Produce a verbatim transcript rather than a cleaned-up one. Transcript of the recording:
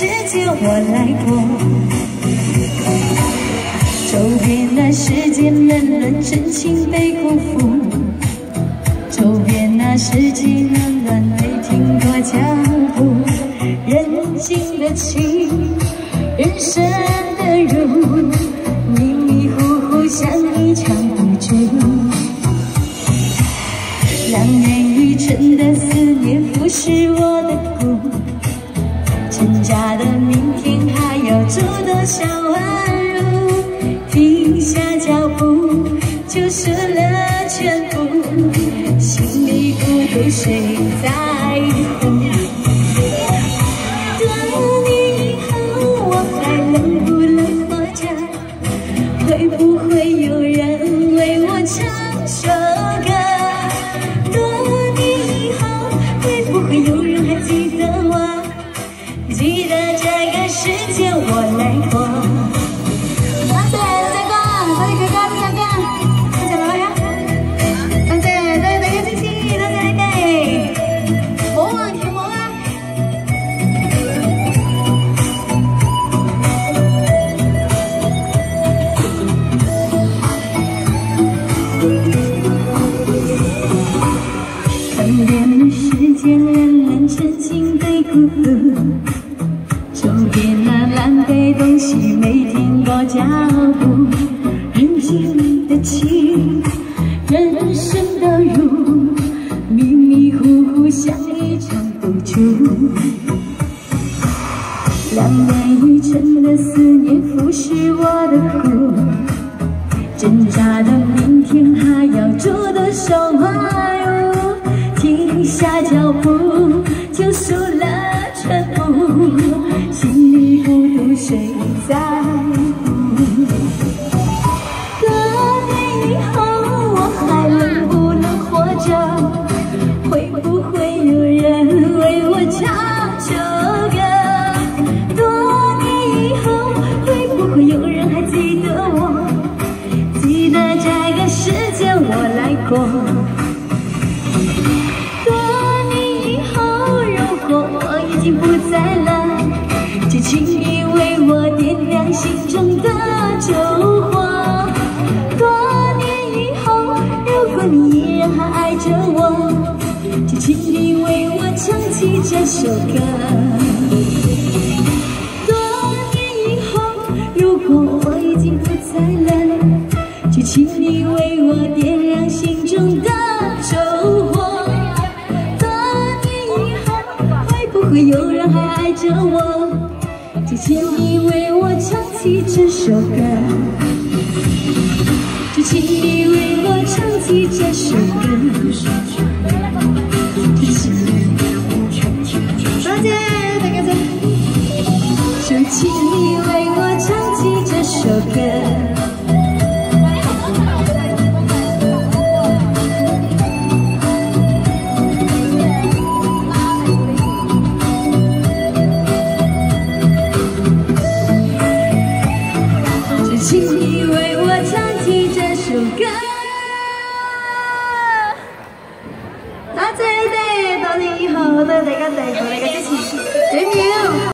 界我来过。周边那世界冷暖，真情被辜负。周边那世界冷暖，没停过脚步。人情的情，人生的路，迷迷糊糊像一场赌注。两年一春的思念腐蚀我的骨，挣扎的明天还要走多少弯路？停下脚步，就输了全部，心里孤独谁在乎？多年以后，我还能不能活着？会不会有人为我唱首歌？不会有人还记得我，记得这个世界我来过。多謝大家，我哋嘅嘉賓大家，多謝大家，多謝多謝大家支持，多謝你哋，好啊，跳舞啊！看遍了世间冷暖，真情被辜负。周边那烂杯东西，没停过脚步。人情的情，人生的路，迷迷糊糊像一场赌注。两年一春的思念腐蚀我的骨，挣扎的明天还要走多少弯路？停下脚步，就输了全部，心里孤独谁在乎？多年以后，我还能不能活着？会不会有人为我唱首歌？多年以后，会不会有人还记得我？记得这个世界我来过。已经不在了，就请你为我点亮心中的烛火。多年以后，如果你依然还爱着我，就请你为我唱起这首歌。多年以后，如果我已经不在了，就请你为我点亮心中的烛火。会有人还爱着我，就请你为我唱起这首歌，就请你为我唱起这首歌。多謝大家，就請你為我唱起這首歌。请你为我唱起这首歌。多謝你哋，多年以後，多謝大家，多謝大家支持，最妙。